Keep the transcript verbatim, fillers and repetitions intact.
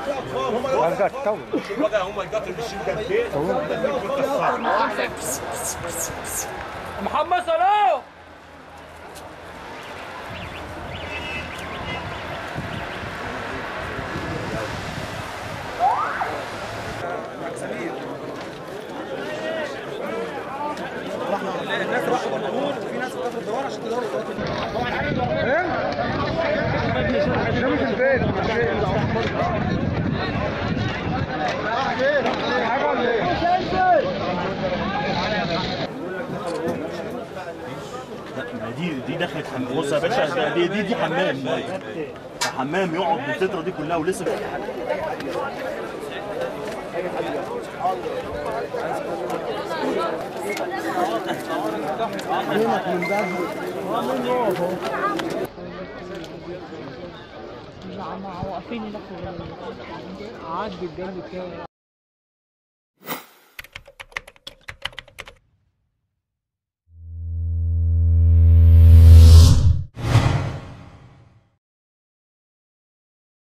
هم هم القطر مش البيت محمد صلاح الناس راحوا بالدور وفي ناس بتاخد الدوار عشان تدور طبعا عارف ده مش البيت حاجه ولا لا دي دي دخلت حمام. بص يا باشا دي دي دي حمام حمام يقعد بالفتره دي كلها ولسه من ده من جوه واقفين هناك عاد الجنب بتاعي.